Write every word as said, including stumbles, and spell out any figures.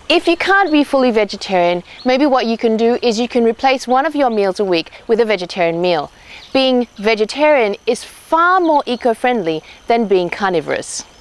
If you can't be fully vegetarian, maybe what you can do is you can replace one of your meals a week with a vegetarian meal. Being vegetarian is far more eco-friendly than being carnivorous.